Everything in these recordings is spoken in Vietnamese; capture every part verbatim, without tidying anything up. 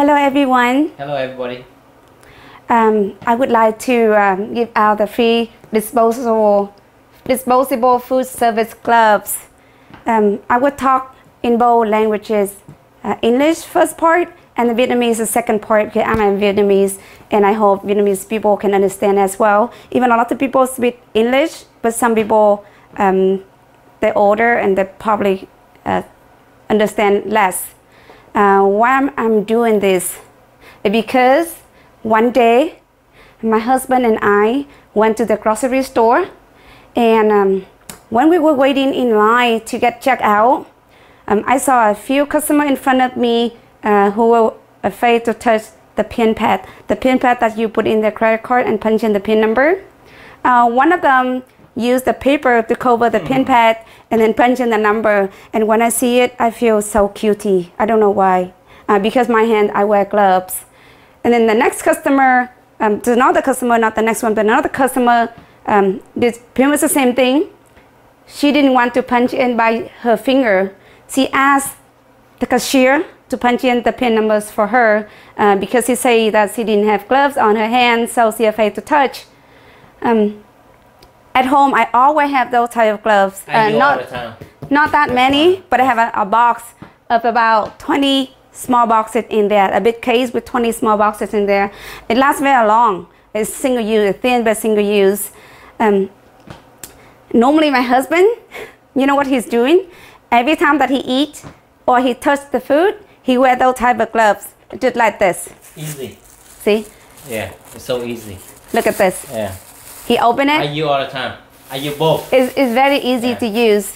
Hello everyone. Hello everybody. Um, I would like to um, give out the free disposable disposable food service gloves. Um, I would talk in both languages, uh, English first part and the Vietnamese the second part, because I'm a Vietnamese and I hope Vietnamese people can understand as well. Even a lot of people speak English, but some people um, they're older and they probably uh, understand less. Uh, why I'm, I'm doing this? Because one day my husband and I went to the grocery store, and um, when we were waiting in line to get checked out, um, I saw a few customers in front of me uh, who were afraid to touch the PIN pad, the PIN pad that you put in the credit card and punch in the PIN number. Uh, one of them used the paper to cover the PIN pad and then punch in the number, and when I see it I feel so cutie. I don't know why, uh, because my hand I wear gloves. And then the next customer, um, to another customer, not the next one, but another customer um, did pretty much the same thing. She didn't want to punch in by her finger. She asked the cashier to punch in the PIN numbers for her uh, because she said that she didn't have gloves on her hands, so she afraid to touch. Um, At home, I always have those type of gloves. I Uh, do not, all the time. not that many, but I have a, a box of about twenty small boxes in there, a big case with twenty small boxes in there. It lasts very long. It's single use, it's thin but single use. Um, normally my husband, you know what he's doing? Every time that he eats or he touches the food, he wears those type of gloves, just like this. Easy. See? Yeah, it's so easy. Look at this. Yeah. He open it. I use all the time. I use both. It's, it's very easy Yeah. to use.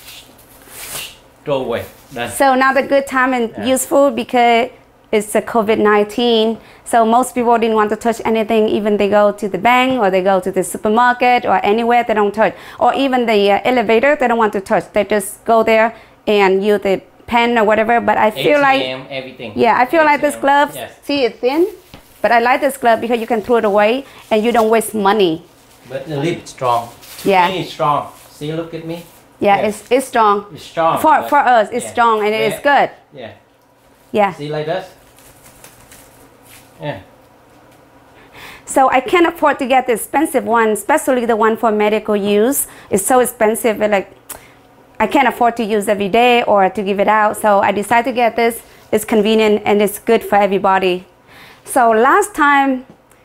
Throw away. Done. So now the good time and Yeah. useful because it's the COVID nineteen. So most people didn't want to touch anything, even they go to the bank or they go to the supermarket or anywhere they don't touch. Or even the uh, elevator, they don't want to touch. They just go there and use the pen or whatever. But I feel A T M, like, everything. yeah, I feel like this A T M, gloves, yes. see it's thin. But I like this glove because you can throw it away and you don't waste money. But the lip is strong. To Yeah. me, it's strong. See, look at me. Yeah, Yes. it's, it's strong. It's strong. For, but- for us, it's yeah. strong and Yeah. it's good. Yeah. Yeah. See, like this. Yeah. So I can't afford to get the expensive one, especially the one for medical use. It's so expensive, like I can't afford to use every day or to give it out. So I decided to get this. It's convenient and it's good for everybody. So last time,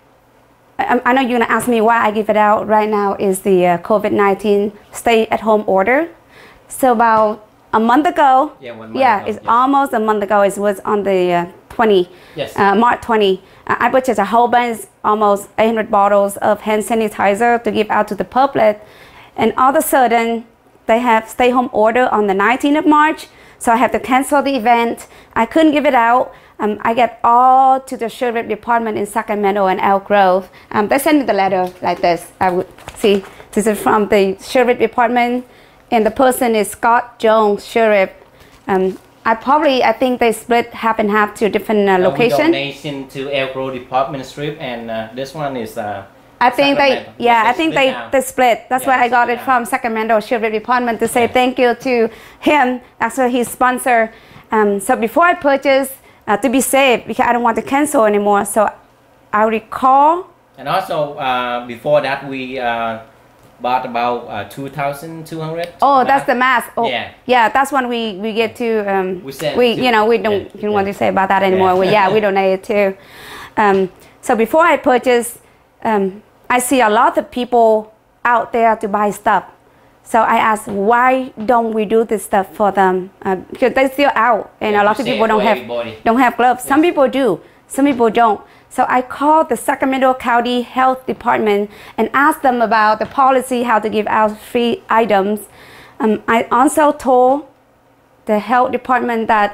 I, I know you're gonna ask me why I give it out right now is the uh, COVID nineteen stay at home order. So about a month ago, Yeah, one month yeah, ago, it's yeah. almost a month ago. It was on the uh, twentieth, Yes. uh, March twentieth. Uh, I purchased a whole bunch, almost eight hundred bottles of hand sanitizer to give out to the public. And all of a sudden, they have stay home order on the nineteenth of March. So I have to cancel the event. I couldn't give it out. Um, I get all to the sheriff department in Sacramento and Elk Grove. Um, they sent me the letter like this. I would see this is from the sheriff department, and the person is Scott Jones, sheriff. Um, I probably I think they split half and half to different uh, Uh, we location. donation to Elk Grove Department Strip, and uh, this one is. Uh, I think they, Sacramento. yeah, They I think split they, now. they split. That's Yeah, why I they got split it now. from Sacramento Sheriff Department to say Yeah. thank you to him. That's why he's sponsor. Um, so before I purchase, uh, to be safe, because I don't want to cancel anymore, so I recall. And also, uh, before that, we uh, bought about uh, two thousand two hundred. Oh, that's the mask. Oh, Yeah. yeah, that's when we we get to. Um, We send we to- you know we don't yeah, you don't want yeah. to say about that anymore. Yeah. We, yeah, we donate it too. Um, so before I purchase, um, I see a lot of people out there to buy stuff. So I asked, why don't we do this stuff for them? Uh, because they're still out, and Yeah, a lot to of people save don't for have everybody. don't have gloves. Some Yes. people do, some people don't. So I called the Sacramento County Health Department and asked them about the policy, how to give out free items. Um, I also told the health department that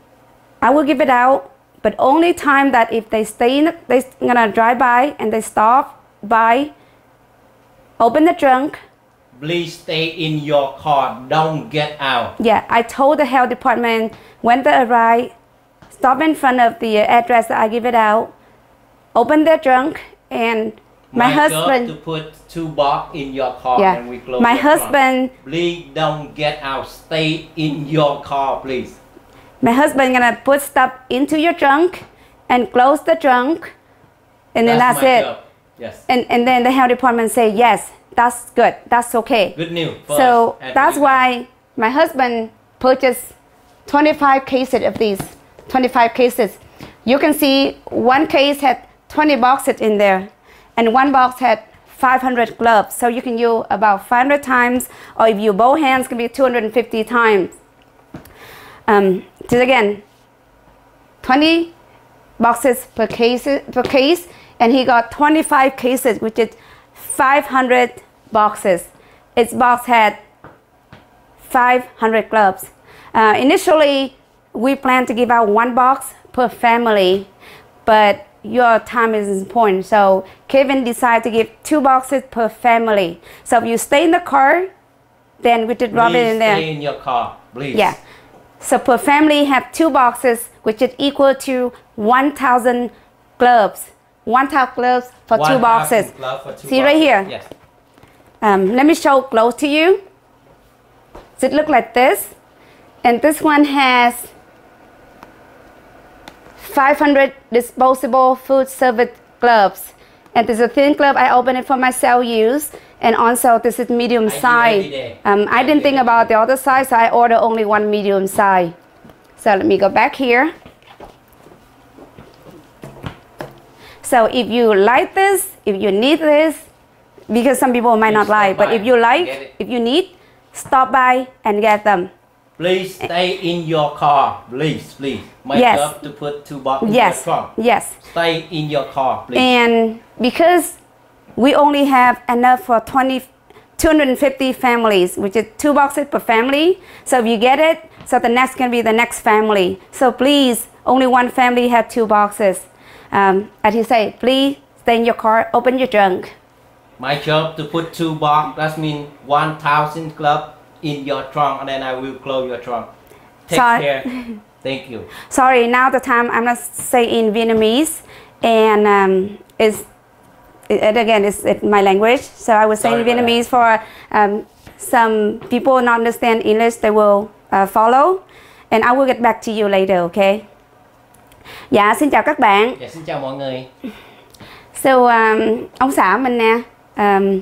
I will give it out, but only time that if they stay in, they're gonna drive by and they stop by, open the trunk. Please stay in your car. Don't get out. Yeah, I told the health department when they arrive, stop in front of the address that I give it out, open their trunk, and my, My job husband. to put two box in your car Yeah, and we close my your trunk. husband. Please don't get out. Stay in your car, please. My husband gonna put stuff into your trunk, and close the trunk, and then That's that's, my it. job. Yes. And and then the health department say yes, that's good, that's okay. Good news. for So us. And that's we- why my husband purchased twenty-five cases of these. twenty-five cases. You can see one case had twenty boxes in there, and one box had five hundred gloves. So you can use about five hundred times, or if you both hands, can be two hundred fifty times. Um, just again, twenty boxes per case, per case, and he got twenty-five cases, which is five hundred boxes. Each box had five hundred gloves. Uh, initially, we plan to give out one box per family, but your time is important. So Kevin decided to give two boxes per family. So if you stay in the car, then we just drop it Please in there. stay in your car, please. Yeah. So per family have two boxes, which is equal to one thousand gloves. one thousand gloves for One two boxes. thousand glove for two See right boxes. here? Yes. Um, let me show close to you. So it look like this. And this one has five hundred disposable food service gloves. And this is a thin glove. I open it for myself use. And also this is medium I do size. every day. Um, I I didn't do think every about day. the other size, so I order only one medium size. So let me go back here. So if you like this, if you need this, because some people might not Please stop like, but by if you and like, get it. if you need, stop by and get them. Please stay in your car, please, please. My Yes. job to put two boxes in Yes, the trunk. yes. Stay in your car, please. And because we only have enough for twenty, two hundred fifty families, which is two boxes per family. So if you get it, so the next can be the next family. So please, only one family have two boxes. Um, as he said, please stay in your car, open your trunk. My job to put two box, that means one thousand glove in your trunk, and then I will close your trunk. Take Sorry. care. Thank you. Sorry, now the time I'm not say in Vietnamese, and um, it's it, again it's, it's my language. So I was saying Sorry about Vietnamese for um, some people not understand English. They will uh, follow, and I will get back to you later. Okay? Dạ, xin chào các bạn. Dạ, xin chào mọi người. So um, ông xã mình nè, um,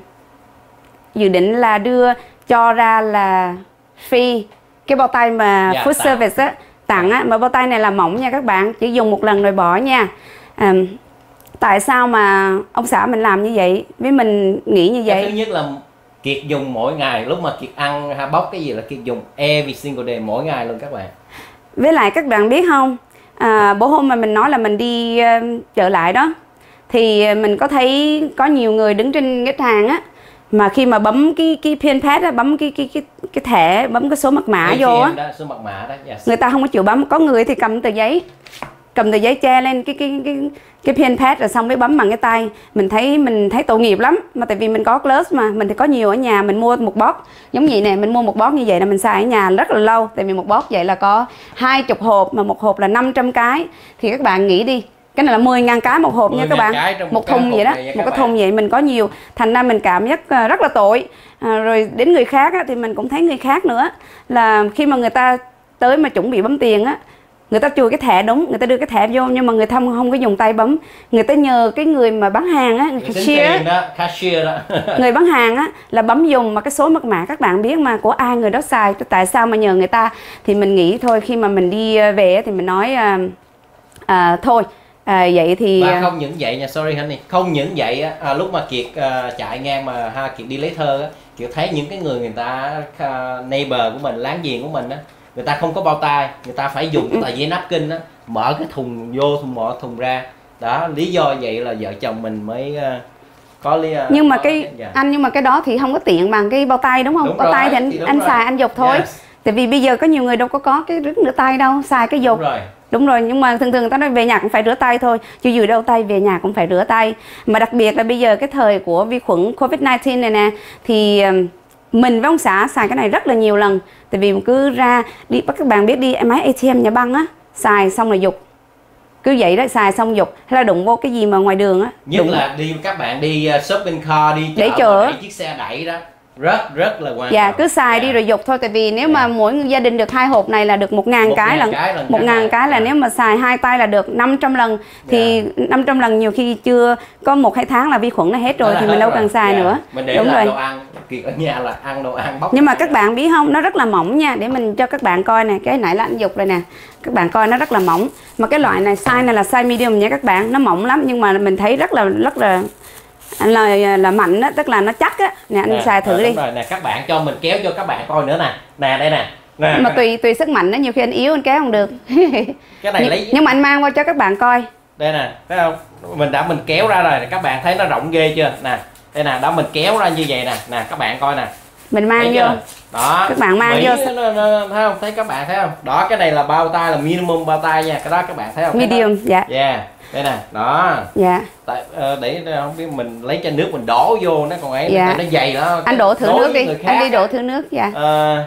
dự định là đưa cho ra là free cái bao tay mà Dạ, food tặng. service á, tặng á, mà bao tay này là mỏng nha các bạn, chỉ dùng một lần rồi bỏ nha. Um, tại sao mà ông xã mình làm như vậy, với mình nghĩ như Cái thứ vậy? nhất là Kiệt dùng mỗi ngày, lúc mà Kiệt ăn hay bóc cái gì là Kiệt dùng every single day, mỗi ngày luôn các bạn. Với lại các bạn biết không, à, bữa hôm mà mình nói là mình đi uh, chợ lại đó, thì mình có thấy có nhiều người đứng trên cái hàng á, mà khi mà bấm cái cái pin pad á, bấm cái cái cái cái thẻ, bấm cái số mật mã vô á, đó, số mật mã đó. Yes. người ta không có chịu bấm. Có người thì cầm tờ giấy, cầm tờ giấy che lên cái cái cái cái pin pad rồi xong mới bấm bằng cái tay. Mình thấy mình thấy tội nghiệp lắm, mà tại vì mình có gloves mà mình thì có nhiều ở nhà, mình mua một box giống vậy nè, mình mua một box như vậy là mình xài ở nhà rất là lâu, tại vì một box vậy là có hai chục hộp, mà một hộp là năm trăm cái, thì các bạn nghĩ đi, cái này là mười ngàn cái một hộp nha các bạn, một, một thùng vậy đó, một cái thùng vậy mình có nhiều, thành ra mình cảm giác rất là tội. À, rồi đến người khác á, thì mình cũng thấy người khác nữa, là khi mà người ta tới mà chuẩn bị bấm tiền á, người ta chui cái thẻ đúng, người ta đưa cái thẻ vô nhưng mà người ta không, không có dùng tay bấm, người ta nhờ cái người mà bán hàng á, người cashier đó, cashier đó. người bán hàng á là bấm dùng mà cái số mật mã các bạn biết mà, của ai người đó xài, tại sao mà nhờ người ta. Thì mình nghĩ thôi, khi mà mình đi về thì mình nói à, à, thôi à, vậy thì Và không những vậy nha, sorry honey, không những vậy á, à, lúc mà Kiệt à, chạy ngang mà ha Kiệt đi lấy thơ á, Kiệt thấy những cái người người ta uh, neighbor của mình, láng giềng của mình á, người ta không có bao tay, người ta phải dùng cái tờ giấy napkin á, mở cái thùng vô, thùng mở thùng ra đó. Lý do vậy là vợ chồng mình mới uh, có lý uh, nhưng mà có cái dạ. anh nhưng mà cái đó thì không có tiện bằng cái bao tay đúng không? Đúng Bao rồi, tay thì anh, thì đúng anh rồi. xài anh dục thôi. Yes. Tại vì bây giờ có nhiều người đâu có có cái rửa tay đâu, xài cái dục. Đúng rồi. Đúng rồi, nhưng mà thường thường người ta nói về nhà cũng phải rửa tay thôi, chứ dù đâu tay về nhà cũng phải rửa tay. Mà đặc biệt là bây giờ cái thời của vi khuẩn covid mười chín này nè, thì mình với ông xã xài cái này rất là nhiều lần. Tại vì cứ ra đi, các bạn biết đi máy a tê em nhà băng á, xài xong rồi dục, cứ vậy đó, xài xong dục, hay là đụng vô cái gì mà ngoài đường á, Nhất đụng là đi các bạn đi uh, shopping car, đi để chợ chở đẩy chiếc xe đẩy đó, rất rất là quan dạ trọng. cứ xài dạ. đi rồi dục thôi, tại vì nếu dạ. mà mỗi gia đình được hai hộp này là được một ngàn một cái ngàn là cái lần một ngàn cái là dạ. nếu mà xài hai tay là được năm trăm lần, thì dạ. năm trăm lần nhiều khi chưa có một hai tháng là vi khuẩn nó hết rồi thì mình đâu cần xài dạ. nữa. Mình để đúng làm rồi. đồ ăn, Kiệt ở nhà là ăn đồ ăn bóc. Nhưng mà các bạn biết không, nó rất là mỏng nha, để mình cho các bạn coi nè, cái nãy là anh dục rồi nè, các bạn coi nó rất là mỏng, mà cái loại này size này là size medium nha các bạn, nó mỏng lắm nhưng mà mình thấy rất là rất là là là mạnh á, tức là nó chắc á. Nè anh nè, xài thử à, đi. rồi nè, các bạn cho mình kéo cho các bạn coi nữa nè. Nè đây nè. nè mà tùy tùy sức mạnh đó, nhiều khi anh yếu anh kéo không được. Cái này nhưng, lấy nhưng mà anh mang qua cho các bạn coi. Đây nè, thấy không? Mình đã mình kéo ra rồi, các bạn thấy nó rộng ghê chưa? Nè, đây nè, đó mình kéo ra như vậy nè, nè các bạn coi nè. Mình mang thấy vô. chưa? Đó. Các bạn mang Mỹ, vô. nó, nó, thấy không? Thấy các bạn thấy không? Đó, cái này là bao tay, là minimum bao tay nha. Cái đó các bạn thấy không? Medium, dạ. Yeah. Đây nè, đó. Dạ. Tại uh, để không biết mình lấy chai nước mình đổ vô nó còn ấy, dạ. nó dày đó. Anh đổ thử nước đi, anh đi đổ thử nước, dạ. Uh,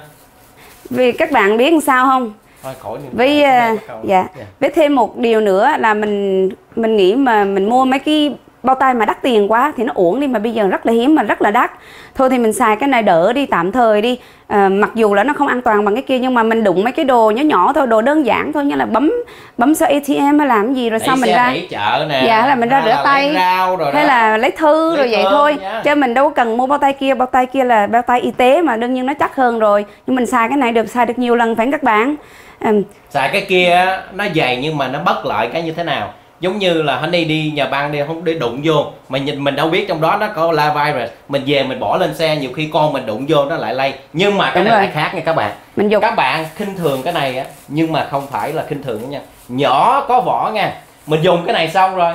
Vì các bạn biết sao không? Thôi khỏi với uh, dạ. dạ với thêm một điều nữa là mình mình nghĩ mà mình mua mấy cái bao tay mà đắt tiền quá thì nó uổng đi, mà bây giờ rất là hiếm mà rất là đắt, thôi thì mình xài cái này đỡ đi, tạm thời đi. À, mặc dù là nó không an toàn bằng cái kia nhưng mà mình đụng mấy cái đồ nhỏ nhỏ thôi, đồ đơn giản thôi, như là bấm bấm số a tê em hay làm gì rồi đẩy xong mình ra chợ nè, dạ là mình ra rửa tay rồi hay đó. là lấy thư lấy rồi vậy thôi nha. Chứ mình đâu cần mua bao tay kia, bao tay kia là bao tay y tế mà đương nhiên nó chắc hơn rồi, nhưng mình xài cái này được, xài được nhiều lần phải các bạn. À, xài cái kia nó dày nhưng mà nó bất lợi cái như thế nào, giống như là Honey đi nhà băng đi không đi đụng vô mà nhìn mình đâu biết trong đó nó có la virus, mình về mình bỏ lên xe nhiều khi con mình đụng vô nó lại lây. Nhưng mà cái Đúng này rồi. lại khác nha các bạn. mình dục. Các bạn khinh thường cái này á, nhưng mà không phải là khinh thường nha, nhỏ có vỏ nha. Mình dùng cái này xong rồi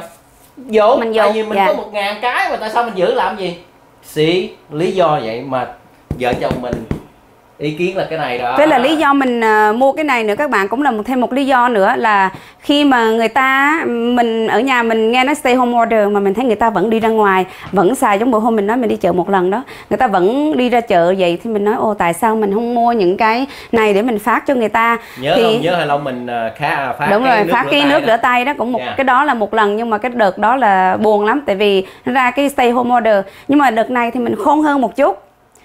vô mình tại dục, vì mình dạ. có một ngàn cái mà tại sao mình giữ làm gì xí, lý do vậy mà vợ chồng mình ý kiến là cái này đó. Thế là lý do mình uh, mua cái này nữa các bạn, cũng là một thêm một lý do nữa là khi mà người ta, mình ở nhà mình nghe nó stay home order mà mình thấy người ta vẫn đi ra ngoài vẫn xài, giống bữa hôm mình nói mình đi chợ một lần đó, người ta vẫn đi ra chợ vậy thì mình nói ô tại sao mình không mua những cái này để mình phát cho người ta. Nhớ thì không, nhớ hay lâu mình khá phát đúng cái rồi, nước phát rửa cái tay nước đó. rửa tay đó cũng một Yeah. cái đó là một lần, nhưng mà cái đợt đó là buồn lắm tại vì nó ra cái stay home order. Nhưng mà đợt này thì mình khôn hơn một chút,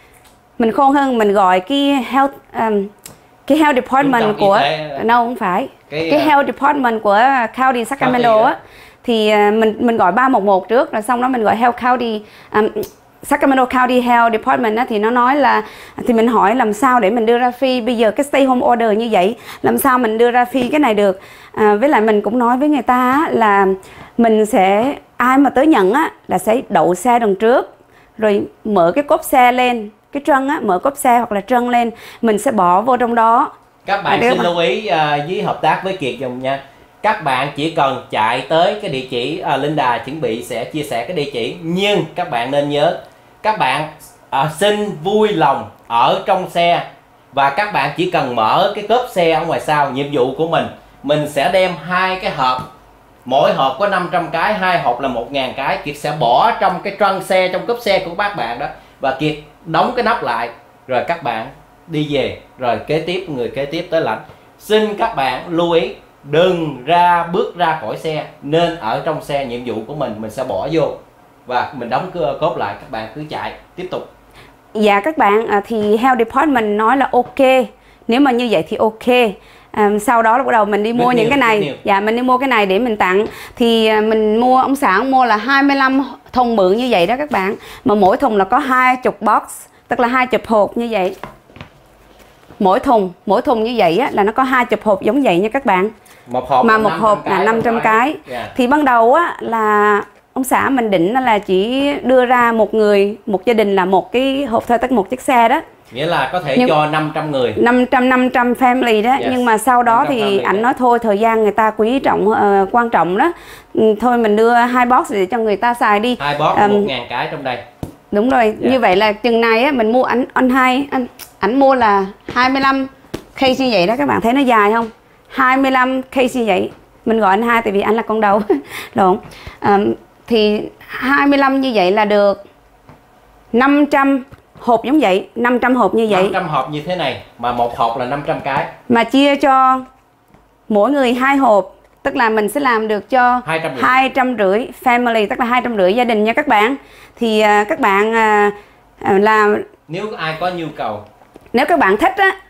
mình khôn hơn, mình gọi cái health um, cái health department của no không phải cái, cái health department của County Sacramento á, thì uh, mình mình gọi ba một một trước rồi xong đó mình gọi health county um, Sacramento County Health Department á, thì nó nói là, thì mình hỏi làm sao để mình đưa ra free, bây giờ cái stay home order như vậy làm sao mình đưa ra free cái này được. À, với lại mình cũng nói với người ta á, là mình sẽ, ai mà tới nhận á là sẽ đậu xe đằng trước rồi mở cái cốp xe lên, cái trân á, mở cốp xe hoặc là trân lên, mình sẽ bỏ vô trong đó. Các bạn à, xin lưu ý uh, với hợp tác với Kiệt dùng nha. Các bạn chỉ cần chạy tới cái địa chỉ, uh, Linda chuẩn bị sẽ chia sẻ cái địa chỉ, nhưng các bạn nên nhớ các bạn uh, xin vui lòng ở trong xe, và các bạn chỉ cần mở cái cốp xe ở ngoài sau. Nhiệm vụ của mình mình sẽ đem hai cái hộp, mỗi hộp có năm trăm cái, hai hộp là một ngàn cái. Kiệt sẽ bỏ trong cái trunk xe, trong cốp xe của các bạn đó, và Kiệt đóng cái nắp lại rồi các bạn đi về, rồi kế tiếp người kế tiếp tới lãnh. Xin các bạn lưu ý đừng ra bước ra khỏi xe, nên ở trong xe. Nhiệm vụ của mình mình sẽ bỏ vô và mình đóng cửa cốp lại, các bạn cứ chạy tiếp tục. Dạ các bạn, à, thì Health Department nói là ok, nếu mà như vậy thì ok. À, sau đó bắt đầu mình đi mua Rất những nhiều, cái này. nhiều. Dạ mình đi mua cái này để mình tặng. Thì à, mình mua, ông xã ông mua là hai mươi lăm thùng bự như vậy đó các bạn, mà mỗi thùng là có hai chục box, tức là hai chục hộp như vậy. Mỗi thùng, mỗi thùng như vậy á, là nó có hai chục hộp giống vậy nha các bạn. Một hộp Mà một hộp là năm trăm cái. Yeah. Thì ban đầu á là ông xã mình định là chỉ đưa ra một người, một gia đình là một cái hộp thôi, tức một chiếc xe đó. Nghĩa là có thể Nhưng cho năm trăm người, năm trăm năm trăm family đó. Yes. Nhưng mà sau đó thì ảnh nói thôi thời gian người ta quý trọng, uh, quan trọng đó, ừ, thôi mình đưa hai box để cho người ta xài đi. hai box um, một ngàn cái trong đây. Đúng rồi. Yeah. Như vậy là chừng này á mình mua, ảnh anh hai anh ảnh mua là hai mươi lăm case như vậy đó, các bạn thấy nó dài không, hai mươi lăm case như vậy. Mình gọi anh hai tại vì anh là con đầu. Đúng. Um, thì hai mươi lăm như vậy là được năm trăm hộp giống vậy, năm trăm hộp như vậy. năm trăm hộp như thế này mà một hộp là năm trăm cái. Mà chia cho mỗi người hai hộp, tức là mình sẽ làm được cho hai trăm rưỡi family, tức là hai trăm rưỡi gia đình nha các bạn. Thì uh, các bạn uh, uh, làm Nếu ai có nhu cầu, nếu các bạn thích á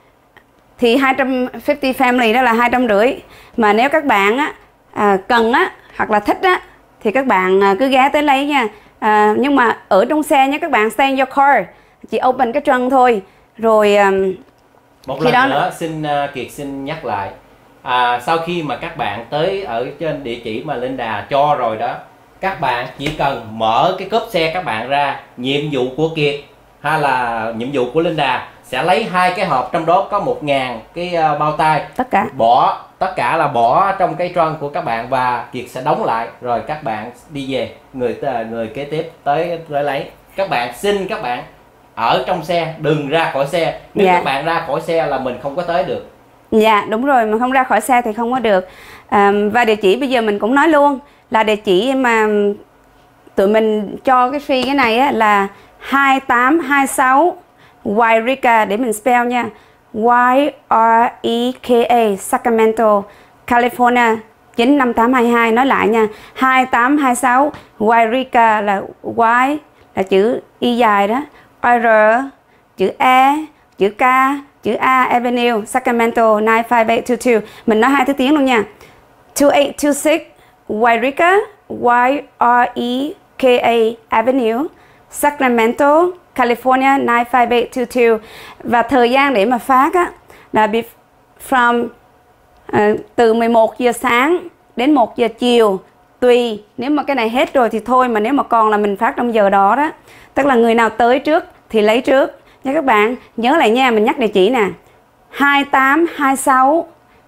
thì hai trăm năm mươi family đó là hai trăm rưỡi, mà nếu các bạn á à, cần á hoặc là thích á thì các bạn à, cứ ghé tới lấy nha. À, nhưng mà ở trong xe nhé các bạn, stay in your car, chỉ open cái trunk thôi. Rồi um, một lần đó nữa xin uh, Kiệt xin nhắc lại, à, sau khi mà các bạn tới ở trên địa chỉ mà Linda cho rồi đó, các bạn chỉ cần mở cái cốp xe các bạn ra, nhiệm vụ của Kiệt hay là nhiệm vụ của Linda sẽ lấy hai cái hộp, trong đó có một ngàn cái uh, bao tay, tất cả bỏ tất cả là bỏ trong cái trunk của các bạn, và Kiệt sẽ đóng lại rồi các bạn đi về, người người kế tiếp tới tới lấy. Các bạn xin các bạn ở trong xe, đừng ra khỏi xe. Nếu dạ. các bạn ra khỏi xe là mình không có tới được. Dạ đúng rồi, mà không ra khỏi xe thì không có được. À, và địa chỉ bây giờ mình cũng nói luôn là địa chỉ mà tụi mình cho cái free cái này á, là hai tám hai sáu Yreka, để mình spell nha, Y R E K A, Sacramento, California chín năm tám hai hai. Nói lại nha, hai tám hai sáu Yreka là Y là chữ Y dài đó, R chữ E chữ K chữ A Avenue, Sacramento chín năm eight two two. Mình nói hai thứ tiếng luôn nha. two eight two six Yreka, Y R E K A Avenue, Sacramento, California chín năm eight two two. Và thời gian để mà phát á là from uh, từ mười một giờ sáng đến một giờ chiều, tùy. Nếu mà cái này hết rồi thì thôi, mà nếu mà còn là mình phát trong giờ đó đó. Tức là người nào tới trước thì lấy trước nha các bạn. Nhớ lại nha, mình nhắc địa chỉ nè, hai tám hai sáu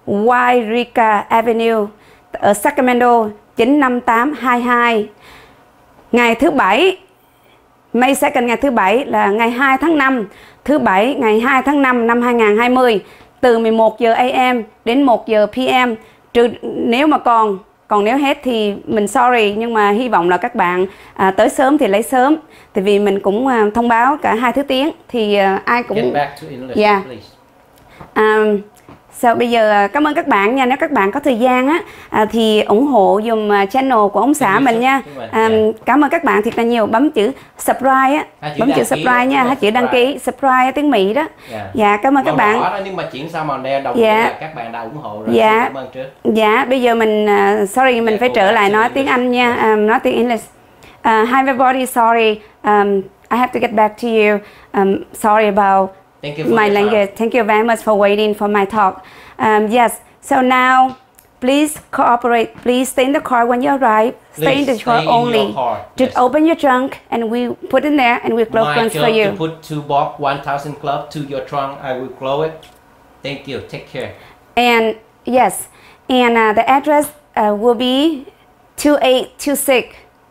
Yreka Avenue ở Sacramento chín năm tám hai hai. Ngày thứ bảy, May second, ngày thứ bảy là ngày hai tháng năm, thứ bảy ngày hai tháng năm năm hai nghìn không trăm hai mươi, từ mười một giờ a m đến một giờ p m. Trừ nếu mà còn còn nếu hết thì mình sorry, nhưng mà hy vọng là các bạn à, tới sớm thì lấy sớm, tại vì mình cũng à, thông báo cả hai thứ tiếng thì à, ai cũng Get back to English, yeah. please. Um, So, bây giờ cảm ơn các bạn nha. Nếu các bạn có thời gian á à, thì ủng hộ dùm channel của ông xã mình nha. À, cảm ơn các bạn thiệt là nhiều. Bấm chữ subscribe á, bấm chữ subscribe nha, hết chữ đăng ký, subscribe tiếng Mỹ đó. Yeah. Dạ cảm ơn các bạn. Đó, nhưng mà chuyển sang màu đen đồng dạ. là các bạn đã ủng hộ rồi. Dạ. Cảm ơn trước. Dạ bây giờ mình uh, sorry mình yeah, phải trở lại nói tiếng Anh nha. Um, nói tiếng English. Uh, hi everybody, sorry. Um, I have to get back to you. Um, sorry about Thank you for my language. Thank you very much for waiting for my talk. Um, yes, so now please cooperate. Please stay in the car when you arrive. Stay Please in the car stay only. in your car. Just Yes. open your trunk and we put in there and we close My trunks job for you. to put two box one thousand club to your trunk. I will close it. Thank you. Take care. And yes, and uh, the address uh, will be two eight two six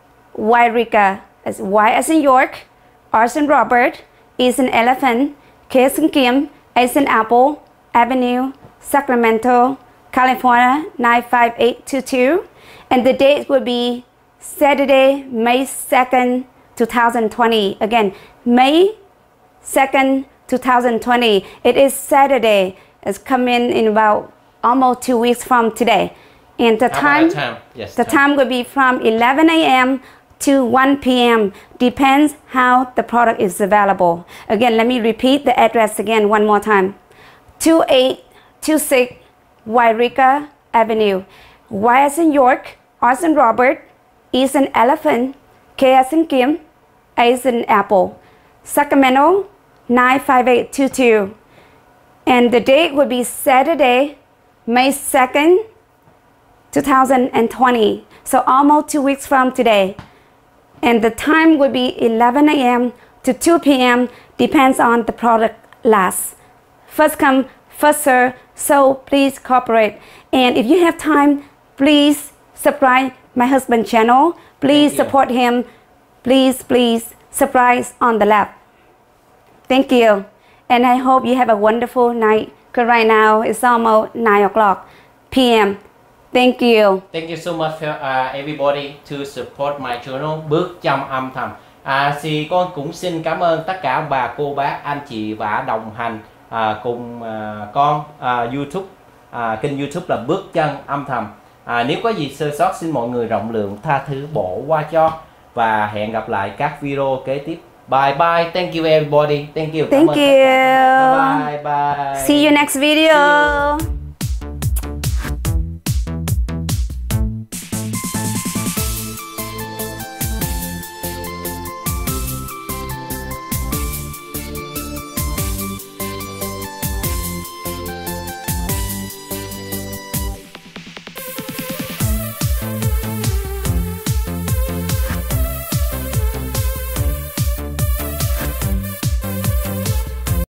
Yreka. As Y as in York, R as in Robert, E as in Elephant, K as in Kim, A as in Apple Avenue, Sacramento, California nine five eight two two, and the date will be Saturday, May second, two thousand twenty. Again, May second, two thousand twenty. It is Saturday. It's coming in about almost two weeks from today. And the How time, about time? Yes, the time. time will be from eleven a m to one p m Depends how the product is available. Again, let me repeat the address again one more time. two eight two six Yreka Avenue. Y as in York, R as in Robert, E as in Elephant, K as in Kim, A as in Apple, Sacramento nine five eight two two. And the date will be Saturday, May second, two thousand twenty. So almost two weeks from today. And the time will be eleven a m to two p m Depends on the product lasts. First come, first serve, so please cooperate. And if you have time, please subscribe my husband's channel. Please support him. Please, please subscribe on the left. Thank you. And I hope you have a wonderful night. Because right now it's almost nine o'clock p m Thank you. Thank you so much for uh, everybody to support my channel. Bước trong âm thầm. À, thì con cũng xin cảm ơn tất cả bà cô bác anh chị và đồng hành à, cùng à, con à, YouTube, à, kênh YouTube là Bước chân âm thầm. À, nếu có gì sơ sót xin mọi người rộng lượng tha thứ bỏ qua cho, và hẹn gặp lại các video kế tiếp. Bye bye, thank you everybody, thank you. Thank Cảm ơn you. tất cả các bạn. Bye bye bye. See you next video.